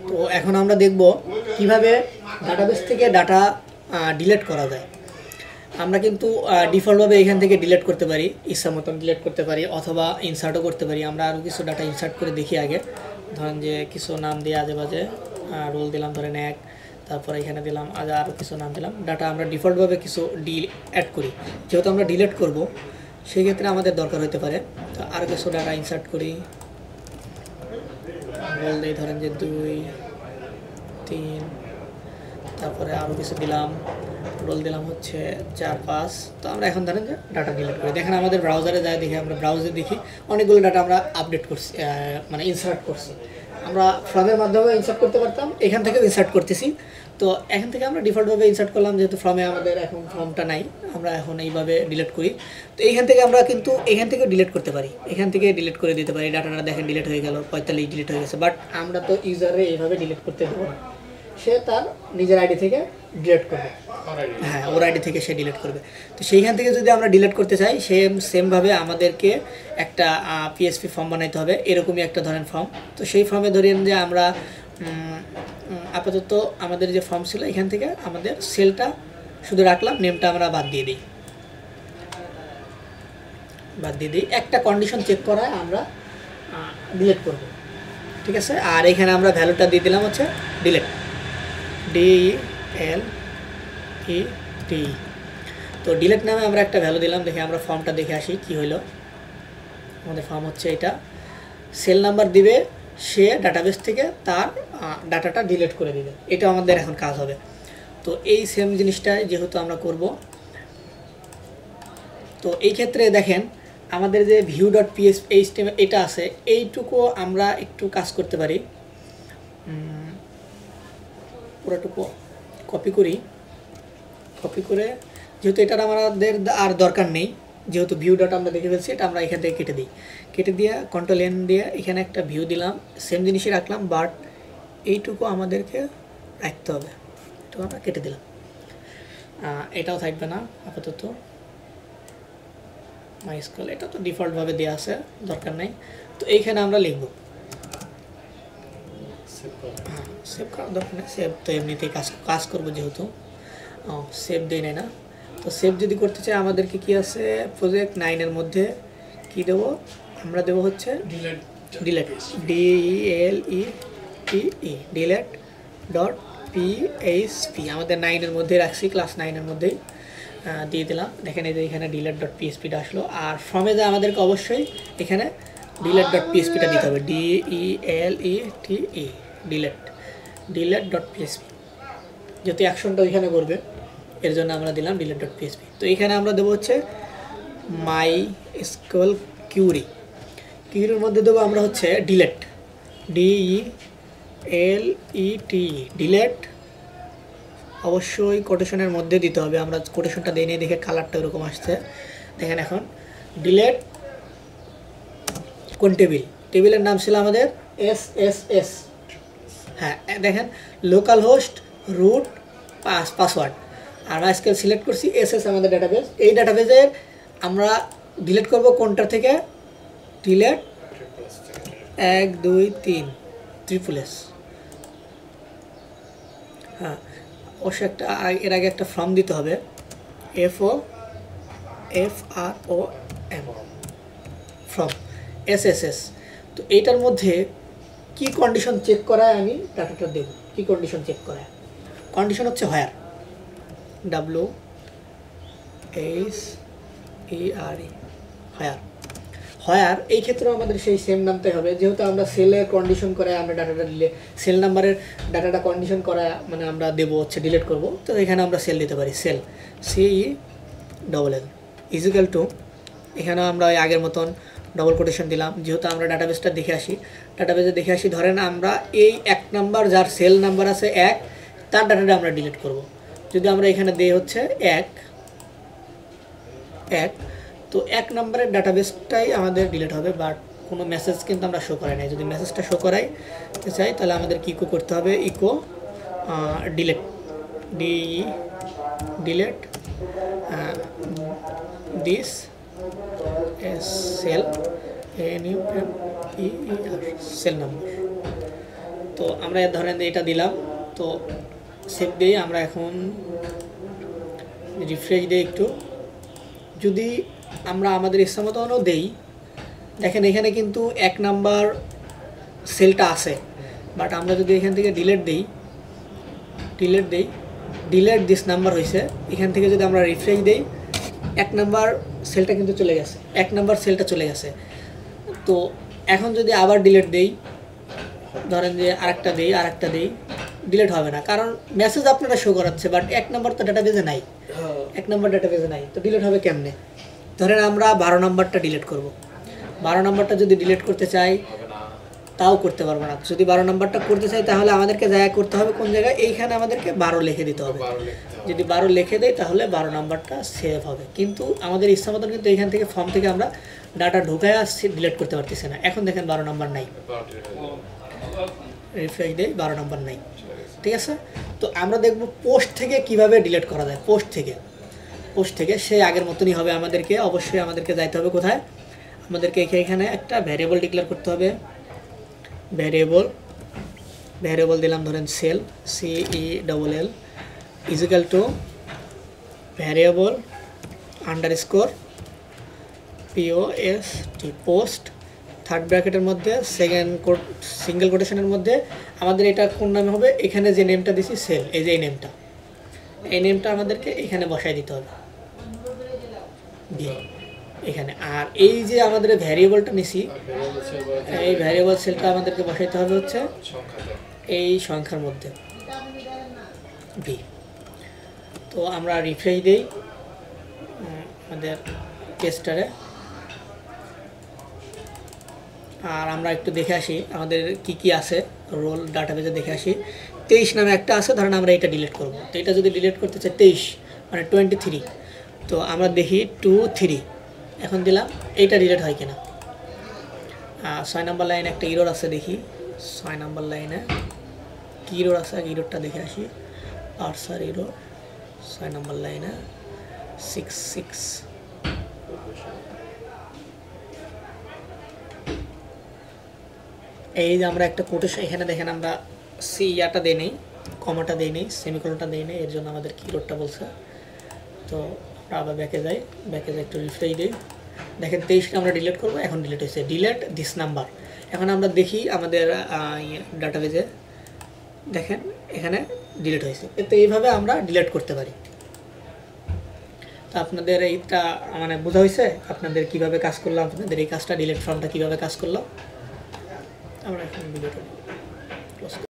তো এখন আমরা দেখব কিভাবে ডাটাবেস থেকে ডাটা ডিলিট করা যায়। আমরা কিন্তু ডিফল্টভাবে এখান থেকে ডিলিট করতে পারি, ইচ্ছা মতন ডিলিট করতে পারি, অথবা ইনসার্টও করতে পারি। আমরা আরও কিছু ডাটা ইনসার্ট করে দেখি আগে। ধরেন যে কিছু নাম দিয়ে আজে বাজে রোল দিলাম, ধরেন 1, তারপরে এখানে দিলাম আরও কিছু নাম দিলাম। ডাটা আমরা ডিফল্টভাবে কিছু অ্যাড করি, যেহেতু আমরা ডিলিট করব সেই ক্ষেত্রে আমাদের দরকার হতে পারে। তো আরও কিছু ডাটা ইনসার্ট করি, রোল দিই ধরেন যে 2, 3, তারপরে আরও কিছু দিলাম, রোল দিলাম হচ্ছে 4, 5। তো আমরা এখন ধরেন যে ডাটা ডিলিট করি। দেখেন আমাদের ব্রাউজারে যায়, দেখি আমরা ব্রাউজারে দেখি অনেকগুলো ডাটা আমরা আপডেট করছি, মানে ইনসার্ট করছি। আমরা ফর্মের মাধ্যমে ইনসার্ট করতে পারতাম, এখান থেকেও ইনসার্ট করতেছি। তো এখান থেকে আমরা ডিফল্টভাবে ইনসার্ট করলাম, যেহেতু ফর্মে আমাদের এখন ফর্মটা নাই, আমরা এখন এইভাবে ডিলিট করি। তো এইখান থেকে আমরা কিন্তু এখান থেকেও ডিলিট করতে পারি, এখান থেকে ডিলিট করে দিতে পারি। ডাটাটা দেখেন ডিলিট হয়ে গেল, 45 ডিলিট হয়ে গেছে। বাট আমরা তো ইউজারে এইভাবে ডিলিট করতে দেবো না, সে তার নিজের আইডি থেকে ডিলিট করবে। হ্যাঁ, ওর আইডি থেকে সে ডিলিট করবে। তো সেইখান থেকে যদি আমরা ডিলিট করতে চাই, সেমভাবে আমাদেরকে একটা পিএসপি ফর্ম বানাইতে হবে, এরকমই একটা ধরেন ফর্ম। তো সেই ফর্মে ধরেন যে আমরা আপাতত আমাদের যে ফর্ম ছিল এখান থেকে আমাদের সেলটা শুধু রাখলাম, নেমটা আমরা বাদ দিয়ে দিই। একটা কন্ডিশন চেক করায় আমরা ডিলিট করব, ঠিক আছে। আর এখানে আমরা ভ্যালুটা দিয়ে দিলাম হচ্ছে ডিলিট, DLET। তো ডিলিট নামে আমরা একটা ভ্যালু দিলাম। দেখে আমরা ফর্মটা দেখে আসি কি হইলো। আমাদের ফর্ম হচ্ছে এটা, সেল নাম্বার দিবে, সে ডাটাবেস থেকে তার ডাটাটা ডিলিট করে দিবে। এটা আমাদের এখন কাজ হবে। তো এই সেম জিনিসটা যেহেতু আমরা করব, তো এই ক্ষেত্রে দেখেন আমাদের যে view.php এটা আছে, এইটুকু আমরা একটু কাজ করতে পারি। পুরোটুকু কপি করে, যেহেতু এটার আমাদের আর দরকার নেই, যেহেতু ভিউ ডট আমরা দেখে ফেলছি, এটা আমরা এখান থেকে কেটে দিয়ে Ctrl+N দিয়ে এখানে একটা ভিউ দিলাম, সেম জিনিসই রাখলাম, বাট এইটুকু আমাদেরকে রাখতে হবে। তো আমরা কেটে দিলাম, এটাও থাকবে না আপাতত। মাইস্কুল এটা তো ডিফল্টভাবে দেওয়া আছে, দরকার নেই। তো এইখানে আমরা লিখব, সেভ করার দরকার নেই, সেভ তো এমনিতেই কাজ করবো, যেহেতু সেভ দেয় না। তো সেভ যদি করতে চাই আমাদেরকে কি আছে, প্রজেক্ট 9-এর মধ্যে কি দেবো, আমরা দেবো হচ্ছে ডিলেট, DELETE.php। আমাদের 9-এর মধ্যে রাখছি, ক্লাস 9-এর মধ্যেই দিয়ে দিলাম। দেখেন এই যে এখানে delete.php-টা আসলো। আর ফর্মে যে আমাদেরকে অবশ্যই এখানে delete.php-টা দিতে হবে, delete.php, যেহেতু অ্যাকশনটা ওইখানে করবে, এর জন্য আমরা দিলাম delete.php। তো এখানে আমরা দেবো হচ্ছে MySQL কিউরির মধ্যে দেবো আমরা হচ্ছে delete, DELETE। অবশ্যই কোটেশনের মধ্যে দিতে হবে, আমরা কোটেশনটা দিয়ে নিয়ে দেখে কালারটা এরকম আসছে। দেখেন এখন ডিলেট কোন টেবিলের নাম ছিল আমাদের SSS। হ্যাঁ, দেখেন লোকাল হোস্ট, রুট, পাসওয়ার্ড। আর MySQL সিলেক্ট করছি, SS আমাদের ডাটাবেস। এই ডাটাবেসের আমরা ডিলিট করব কোনটা থেকে, ডিলেট 1 2 3 SSS। হ্যাঁ, অবশ্যই একটা এর আগে একটা ফর্ম দিতে হবে, FROM ফর্ম SSS। তো এইটার মধ্যে কি কন্ডিশন চেক করায় আমি ডাটাটা দেব, কি কন্ডিশন চেক করায়, কন্ডিশন হচ্ছে হোয়ার, হোয়ার। এই ক্ষেত্রেও আমাদের সেই সেম নামটাই হবে, যেহেতু আমরা সেলের কন্ডিশন করে আমরা ডাটাটা দিলে, সেল নাম্বারের ডাটাটা কন্ডিশন করা মানে আমরা দেবো হচ্ছে ডিলিট করব। তো এখানে আমরা সেল দিতে পারি, সেল CELL ইজিক্যাল টু, এখানেও আমরা ওই আগের মতন ডবল কোটেশন দিলাম। যেহেতু আমরা ডাটাবেসে দেখে আসি, ধরেন আমরা এই 1 নাম্বার যার সেল নাম্বার আছে 1, তার ডাটাটা আমরা ডিলিট করব। যদি আমরা এখানে দিই হচ্ছে 1, তো 1 নাম্বারের ডাটাবেসটাই আমাদের ডিলিট হবে, বাট কোনো মেসেজ কিন্তু আমরা শো করাই নাই। যদি মেসেজটা শো করাই চাই, তাহলে আমাদের কি করতে হবে, echo delete, delete this cell, NUMER cell number। তো তো আমরা ধরেন এটা দিলাম, তো সেভ দিই। আমরা এখন রিফ্রেশ দিই একটু, যদি আমরা আমাদের ইচ্ছা মতনও দেই, দেখেন এখানে কিন্তু 1 নাম্বার সেলটা আছে, বাট আমরা যদি এখান থেকে ডিলিট দিই, ডিলিট দিস নাম্বার হয়েছে, এখান থেকে যদি আমরা রিফ্রেশ দিই 1 নাম্বার সেলটা কিন্তু চলে গেছে, 1 নাম্বার সেলটা চলে গেছে। তো এখন যদি আবার ডিলিট দেই, ধরেন যে আরেকটা দেই, ডিলিট হবে না, কারণ মেসেজ আপনারা শো করাচ্ছে, বাট 1 নাম্বার তো ডাটাবেজে নাই, 1 নাম্বার ডাটাবেজে নাই, তো ডিলিট হবে কেমনে? ধরেন আমরা 12 নাম্বারটা ডিলিট করব, 12 নাম্বারটা যদি ডিলিট করতে চাই তাও করতে পারবো না। যদি 12 নাম্বারটা করতে চাই তাহলে আমাদেরকে জায়গা করতে হবে কোন জায়গায়, এইখানে আমাদেরকে 12 লিখে দিতে হবে। যদি 12 লিখে দেয় তাহলে 12 নাম্বারটা সেভ হবে, কিন্তু আমাদের ইচ্ছা মতন কিন্তু এইখান থেকে ফর্ম থেকে আমরা ডাটা ঢুকায় আসছি, ডিলিট করতে পারতেছি না। এখন দেখেন 12 নাম্বার নাই, রিফ্রেশ দেই, 12 নাম্বার নাই, ঠিক আছে। তো আমরা দেখব পোস্ট থেকে কিভাবে ডিলিট করা যায়। পোস্ট থেকে সে আগের মতনই হবে, অবশ্যই আমাদেরকে যাইতে হবে কোথায়, আমাদেরকে এখানে একটা ভ্যারিয়েবল ডিক্লেয়ার করতে হবে। ভ্যারিয়েবল দিলাম ধরেন cell, CELL equal to variable underscore POST, post, third ব্র্যাকেটের মধ্যে সিঙ্গেল কোটেশনের মধ্যে আমাদের এটা কোন নামে হবে, এখানে যে নেমটা দিছি সেল, এই যে এই নেমটা আমাদেরকে এখানে বসাই দিতে হবে এখানে। আর এই যে আমাদের ভ্যারিয়েবলটা নিছি, এই ভ্যারিয়েবল সেলটা আমাদেরকে বসাইতে হবে হচ্ছে এই সংখ্যার মধ্যে বি। তো আমরা রিফ্রেশ দেই আমাদের পেজটারে, আর আমরা একটু দেখে আসি আমাদের কি আছে রোল ডাটাবেজে, দেখে আসি 23 নামে একটা আছে, ধরেন আমরা এটা ডিলিট করব। তো এটা যদি ডিলিট করতে চাই 23 মানে 23, তো আমরা দেখি 2 3 এখন দিলাম, এইটা ডিলিট হয় কিনা। 6 নাম্বার লাইনে একটা ইরর আছে, দেখি 6 নাম্বার লাইনে কি ইরর আছে, ইররটা দেখে আসি। পার্সার ইরর 6 নাম্বার লাইনে 6 এই যে আমরা একটা কোটেশন এখানে দেখেন, আমরা ইয়াটা দেই নেই, কমাটা দেই নেই, সেমিকোলনটা দেই নেই, এর জন্য আমাদের কিবোর্ডটা বলছে। তো আমরা আবার ব্যাকে যাই একটু রিফ্রেশ দিই, দেখেন 23টা আমরা ডিলিট করবো, এখন ডিলিট হয়েছে, ডিলিট দিস নাম্বার। এখন আমরা দেখি আমাদের ডাটাবেজে, দেখেন এখানে ডিলিট হয়েছে। তো এইভাবে আমরা ডিলিট করতে পারি। তো আপনাদের এইটা মানে বোঝা হয়েছে, আপনাদের কিভাবে কাজ করলাম, আপনাদের এই কাজটা ডিলিট ফর্মটা কিভাবে কাজ করলো আমরা এখন ভিডিওটা